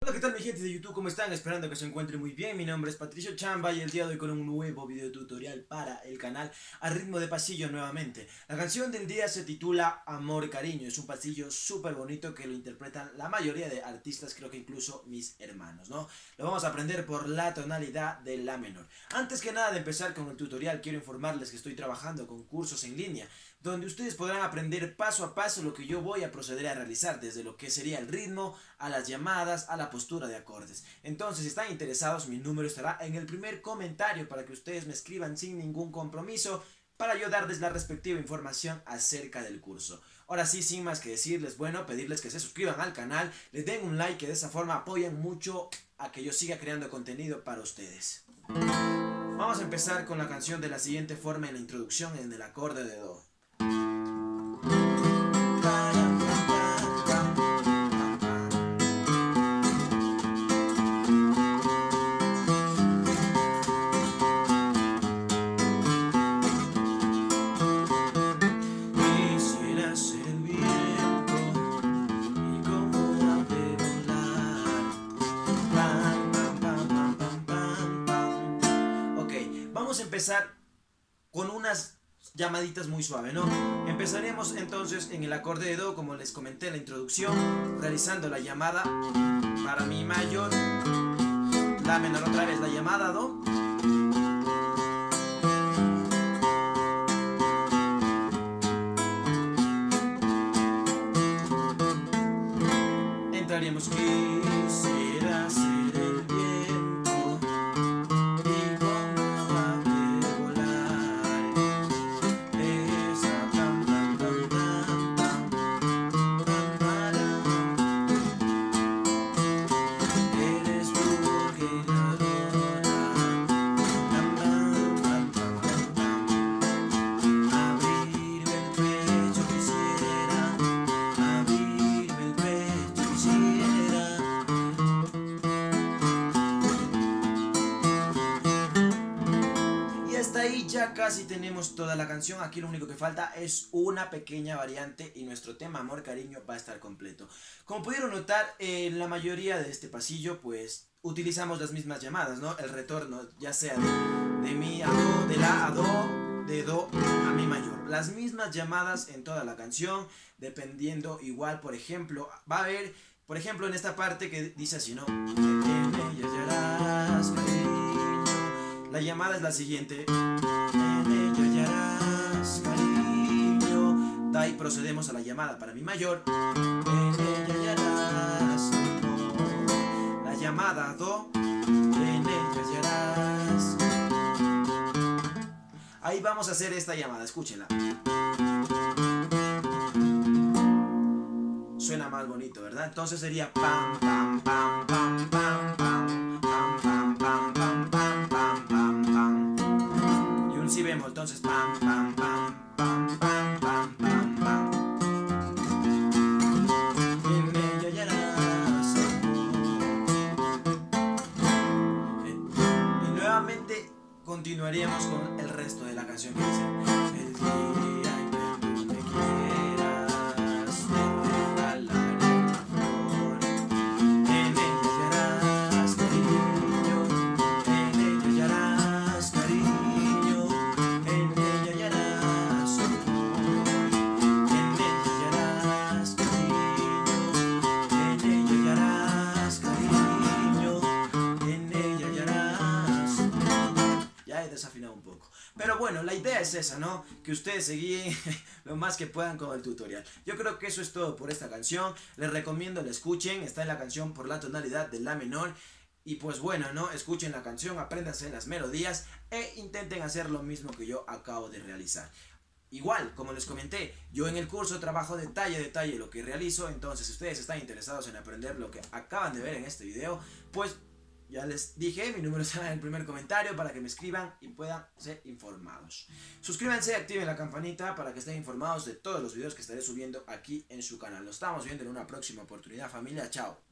Hola, ¿qué tal mi gente de YouTube? ¿Cómo están? Esperando que se encuentren muy bien. Mi nombre es Patricio Chamba y el día de hoy con un nuevo video tutorial para el canal a ritmo de pasillo nuevamente. La canción del día se titula Amor y Cariño. Es un pasillo súper bonito que lo interpretan la mayoría de artistas, creo que incluso mis hermanos, ¿no? Lo vamos a aprender por la tonalidad de la menor. Antes que nada de empezar con el tutorial, quiero informarles que estoy trabajando con cursos en línea, donde ustedes podrán aprender paso a paso lo que yo voy a proceder a realizar, desde lo que sería el ritmo, a las llamadas, a la postura de acordes. Entonces, si están interesados, mi número estará en el primer comentario para que ustedes me escriban sin ningún compromiso, para yo darles la respectiva información acerca del curso. Ahora sí, sin más que decirles, bueno, pedirles que se suscriban al canal, les den un like, que de esa forma apoyan mucho a que yo siga creando contenido para ustedes. Vamos a empezar con la canción de la siguiente forma en la introducción, en el acorde de Do. Vamos a empezar con unas llamaditas muy suaves, ¿no? Empezaremos entonces en el acorde de Do, como les comenté en la introducción, realizando la llamada para Mi mayor, La menor, otra vez la llamada Do, entraríamos quisiera ser el viento y como ave volar, esa pam pam pam pam pam pam para. Eres tú que la adora, pam pam pam pam pam. Abrirme el pecho quisiera, abrirme el pecho quisiera. Y hasta ahí ya casi tenemos toda la canción. Aquí lo único que falta es una pequeña variante y nuestro tema Amor Cariño va a estar completo. Como pudieron notar, en la mayoría de este pasillo pues utilizamos las mismas llamadas, ¿no? El retorno ya sea de Mi a Do, de La a Do, de Do a Mi mayor. Las mismas llamadas en toda la canción, dependiendo igual, por ejemplo, va a haber, por ejemplo, en esta parte que dice así, ¿no? En ella hallarás cariño. La llamada es la siguiente. En ella hallarás cariño. De ahí procedemos a la llamada para Mi mayor. En ella hallarás amor. La llamada Do. En ella hallarás. Ahí vamos a hacer esta llamada, escúchenla. Suena más bonito, ¿verdad? Entonces sería pam pam pam pam pam pam pam pam pam pam pam pam pam. Y un si bemol, entonces pam pam pam pam pam pam pam pam. En ella hallarás amor. Y nuevamente continuaríamos con el resto de la canción que dice: el día en que tú me quieras, te regalaré una flor. En ella hallarás cariño, en ella hallarás cariño, en ella hallarás amor. En ella hallarás cariño, en ella hallarás cariño, en ella hallarás amor. Ya he desafinado un poco. Pero bueno, la idea es esa, ¿no? Que ustedes se guíen lo más que puedan con el tutorial. Yo creo que eso es todo por esta canción. Les recomiendo la escuchen. Está en la canción por la tonalidad de La menor. Y pues bueno, ¿no? Escuchen la canción, apréndanse las melodías e intenten hacer lo mismo que yo acabo de realizar. Igual, como les comenté, yo en el curso trabajo detalle a detalle lo que realizo. Entonces, si ustedes están interesados en aprender lo que acaban de ver en este video, pues ya les dije, mi número está en el primer comentario para que me escriban y puedan ser informados. Suscríbanse, activen la campanita para que estén informados de todos los videos que estaré subiendo aquí en su canal. Nos estamos viendo en una próxima oportunidad, familia. Chao.